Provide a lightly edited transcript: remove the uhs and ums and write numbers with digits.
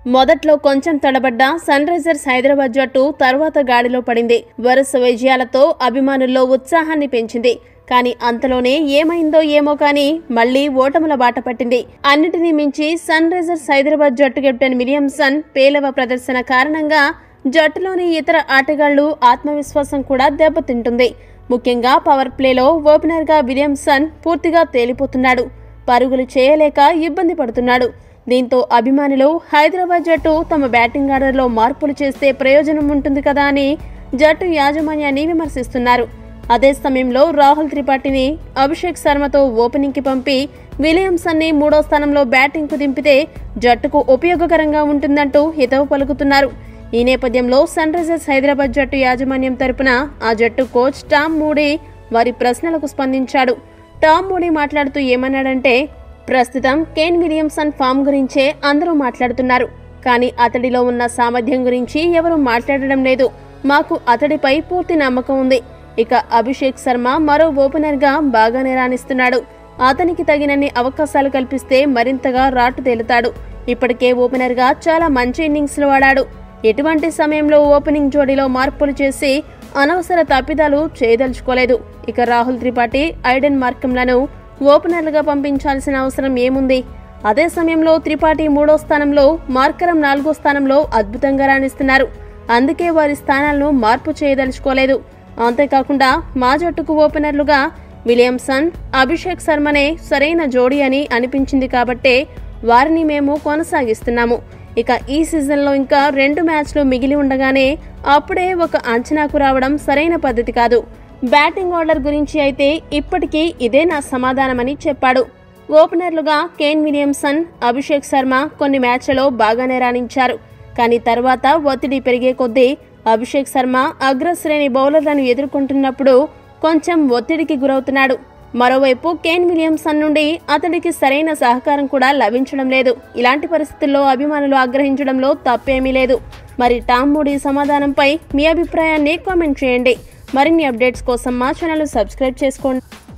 మొదట్లో కొంచెం తడబడ్డ sun Risers Hyderabad జట్టు తర్వాత గాడిలో పడింది. వరుస విజయాలతో అభిమానుల్లో ఉత్సాహాన్ని పెంచింది. కానీ అంతలోనే ఏమైందో ఏమో కానీ మళ్లీ ఓటముల బాట పట్టింది. అన్నిటినీ మించి సన్ రైజర్స్ హైదరాబాద్ జట్టు కెప్టెన్ విలియమ్సన్ పేలవ ప్రదర్శన కారణంగా జట్టులోని ఇతర ఆటగాళ్లు ఆత్మవిశ్వాసం కూడా దెబ్బతింటుంది. ముఖ్యంగా పవర్ ప్లేలో ఓపెనర్గా విలియమ్సన్ పూర్తిగా తేలిపోతున్నాడు. పరుగులు చేయలేక ఇబ్బంది పడుతున్నాడు. దీంతో అభిమానులు హైదరాబాద్ జట్టు తమ బ్యాటింగ్ ఆర్డర్లో మార్పులు చేస్తే ప్రయోజనం ఉంటుంది కదా అని జట్టు యాజమాన్యాన్ని విమర్శిస్తున్నారు. అదే సమయంలో రాహుల్ త్రిపాఠిని అభిషేక్ శర్మతో ఓపెనింగ్కి పంపి విలియమ్సన్ని 3వ స్థానంలో బ్యాటింగ్కు దింపితే జట్టుకు ఉపయోగకరంగా ఉంటుందంటూ హితవు పలుకుతున్నారు. ఈ నేపథ్యంలో సన్ రైజర్స్ హైదరాబాద్ జట్టు యాజమాన్యం తరపున ఆ జట్టు కోచ్ టామ్ మూడీ వారి ప్రశ్నలకు స్పందించాడు. టామ్ మూడీ మాట్లాడుతూ ఏమన్నాడంటే, ప్రస్తుతం కేన్ విలియమ్సన్ ఫామ్ గురించే అందరూ మాట్లాడుతున్నారు. కానీ అతడిలో ఉన్న సామర్థ్యం గురించి ఎవరూ మాట్లాడడం లేదు. మాకు అతడిపై పూర్తి నమ్మకం ఉంది. ఇక అభిషేక్ శర్మ మరో ఓపెనర్గా బాగానే రాణిస్తున్నాడు. అతనికి తగినన్ని అవకాశాలు కల్పిస్తే మరింతగా రాటు తేలుతాడు. ఇప్పటికే ఓపెనర్గా చాలా మంచి ఇన్నింగ్స్లు ఆడాడు. ఎటువంటి సమయంలో ఓపెనింగ్ జోడీలో మార్పులు చేసి అనవసర తప్పిదాలు చేయదలుచుకోలేదు. ఇక రాహుల్ త్రిపాఠి, ఐడెన్ మార్కమ్లను ఓపెనర్లుగా పంపించాల్సిన అవసరం ఏముంది? అదే సమయంలో త్రిపాఠి 3వ స్థానంలో, మార్కరం 4వ స్థానంలో అద్భుతంగా రాణిస్తున్నారు. అందుకే వారి స్థానాలను మార్పు చేయదలుచుకోలేదు. అంతేకాకుండా మా జట్టుకు ఓపెనర్లుగా విలియమ్సన్, అభిషేక్ శర్మనే సరైన జోడీ అని అనిపించింది కాబట్టే వారిని మేము కొనసాగిస్తున్నాము. ఇక ఈ సీజన్లో ఇంకా 2 మ్యాచ్లు మిగిలి ఉండగానే అప్పుడే ఒక అంచనాకు రావడం సరైన పద్ధతి కాదు. బ్యాటింగ్ ఆర్డర్ గురించి అయితే ఇప్పటికీ ఇదే నా సమాధానమని చెప్పాడు. ఓపెనర్లుగా కేన్ విలియమ్సన్, అభిషేక్ శర్మ కొన్ని మ్యాచ్లలో బాగానే రాణించారు. కానీ తర్వాత ఒత్తిడి పెరిగే కొద్దీ అభిషేక్ శర్మ అగ్రశ్రేణి బౌలర్లను ఎదుర్కొంటున్నప్పుడు కొంచెం ఒత్తిడికి గురవుతున్నాడు. మరోవైపు కేన్ విలియమ్సన్ నుండి అతడికి సరైన సహకారం కూడా లభించడం లేదు. ఇలాంటి పరిస్థితుల్లో అభిమానులు ఆగ్రహించడంలో తప్పేమీ లేదు. మరి టామ్ మూడీ సమాధానంపై మీ అభిప్రాయాన్ని కామెంట్ చేయండి. మరిన్ని అప్డేట్స్ కోసం మా ఛానల్ సబ్స్క్రైబ్ చేసుకోండి.